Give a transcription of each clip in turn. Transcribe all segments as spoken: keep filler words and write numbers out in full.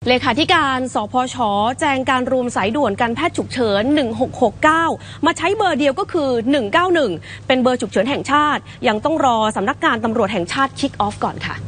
เลขาธิการสพช.แจงการรวมสายด่วนการแพทย์ฉุกเฉินหนึ่งหกหกเก้ามาใช้เบอร์เดียวก็คือหนึ่งเก้าหนึ่งเป็นเบอร์ฉุกเฉินแห่งชาติยังต้องรอสำนักงานตำรวจแห่งชาติคิกออฟก่อนค่ะ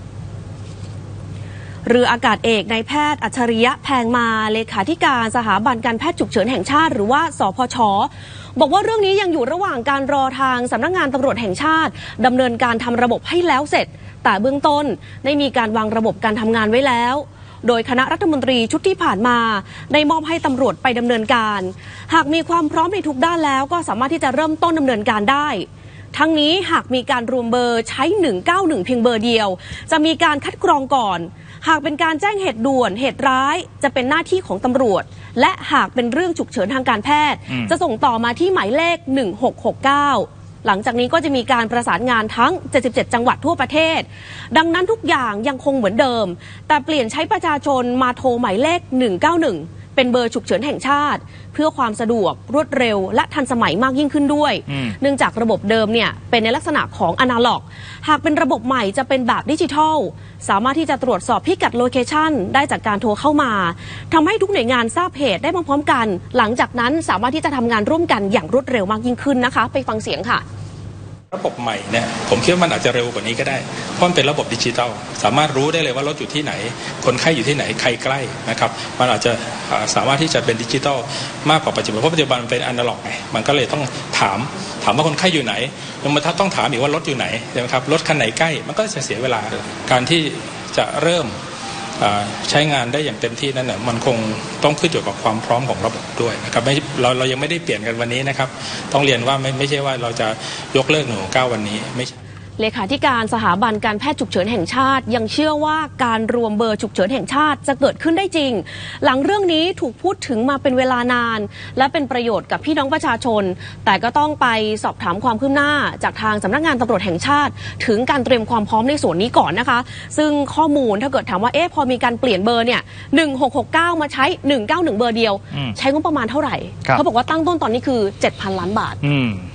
เรืออากาศเอกนายแพทย์อัจฉริยะแพงมาเลขาธิการสถาบันการแพทย์ฉุกเฉินแห่งชาติหรือว่าสพช.บอกว่าเรื่องนี้ยังอยู่ระหว่างการรอทางสำนักงานตำรวจแห่งชาติดำเนินการทำระบบให้แล้วเสร็จแต่เบื้องต้นได้มีการวางระบบการทำงานไว้แล้วโดยคณะรัฐมนตรีชุดที่ผ่านมาได้มอบให้ตำรวจไปดำเนินการหากมีความพร้อมในทุกด้านแล้วก็สามารถที่จะเริ่มต้นดำเนินการได้ทั้งนี้หากมีการรวมเบอร์ใช้หนึ่งเก้าหนึ่งเพียงเบอร์เดียวจะมีการคัดกรองก่อนหากเป็นการแจ้งเหตุด่วนเหตุร้ายจะเป็นหน้าที่ของตำรวจและหากเป็นเรื่องฉุกเฉินทางการแพทย์จะส่งต่อมาที่หมายเลขหนึ่งหกหกเก้าหลังจากนี้ก็จะมีการประสานงานทั้งเจ็ดสิบเจ็ดจังหวัดทั่วประเทศดังนั้นทุกอย่างยังคงเหมือนเดิมแต่เปลี่ยนใช้ประชาชนมาโทรหมายเลขหนึ่งเก้าหนึ่งเป็นเบอร์ฉุกเฉินแห่งชาติเพื่อความสะดวกรวดเร็วและทันสมัยมากยิ่งขึ้นด้วยเนื่องจากระบบเดิมเนี่ยเป็นในลักษณะของอนาล็อกหากเป็นระบบใหม่จะเป็นแบบดิจิทัลสามารถที่จะตรวจสอบพิกัดโลเคชันได้จากการโทรเข้ามาทำให้ทุกหน่วยงานทราบเหตุได้พร้อมๆกันหลังจากนั้นสามารถที่จะทำงานร่วมกันอย่างรวดเร็วมากยิ่งขึ้นนะคะไปฟังเสียงค่ะระบบใหม่เนี่ยผมคิดว่ามันอาจจะเร็วกว่านี้ก็ได้เพราะมันเป็นระบบดิจิทัลสามารถรู้ได้เลยว่ารถอยู่ที่ไหนคนไข้อยู่ที่ไหนใครใกล้นะครับมันอาจจะสามารถที่จะเป็นดิจิทัลมากกว่าปัจจุบันเพราะปัจจุบันมันเป็นอนาล็อกไงมันก็เลยต้องถามถามว่าคนไข้อยู่ไหนยังมาต้องถามอีกว่ารถอยู่ไหนใช่ไหมครับรถคันไหนใกล้มันก็จะเสียเวลาการที่จะเริ่มใช้งานได้อย่างเต็มที่นั่นน่ะมันคงต้องขึ้นอยู่กับความพร้อมของระบบด้วยนะครับไม่เราเรายังไม่ได้เปลี่ยนกันวันนี้นะครับต้องเรียนว่าไม่ไม่ใช่ว่าเราจะยกเลิกหนึ่งหกเก้าวันนี้ไม่ใช่เลขาธิการสถาบันการแพทย์ฉุกเฉินแห่งชาติยังเชื่อว่าการรวมเบอร์ฉุกเฉินแห่งชาติจะเกิดขึ้นได้จริงหลังเรื่องนี้ถูกพูดถึงมาเป็นเวลานานและเป็นประโยชน์กับพี่น้องประชาชนแต่ก็ต้องไปสอบถามความคืบหน้าจากทางสำนักงานตำรวจแห่งชาติถึงการเตรียมความพร้อมในส่วนนี้ก่อนนะคะซึ่งข้อมูลถ้าเกิดถามว่าเอ๊ะพอมีการเปลี่ยนเบอร์เนี่ยหนึ่งหกหกเก้ามาใช้หนึ่งเก้าหนึ่งเบอร์เดียวใช้งบประมาณเท่าไหร่เขาบอกว่าตั้งต้นตอนนี้คือ เจ็ดพัน ล้านบาท